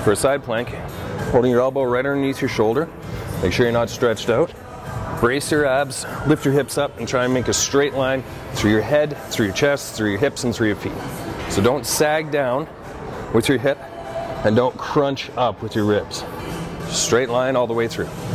For a side plank, holding your elbow right underneath your shoulder. Make sure you're not stretched out. Brace your abs, lift your hips up, and try and make a straight line through your head, through your chest, through your hips, and through your feet. So don't sag down with your hip, and don't crunch up with your ribs. Straight line all the way through.